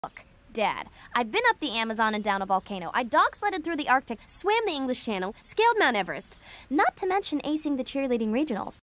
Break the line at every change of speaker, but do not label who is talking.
Look, Dad, I've been up the Amazon and down a volcano. I dog-sledded through the Arctic, swam the English Channel, scaled Mount Everest. Not to mention acing the cheerleading regionals.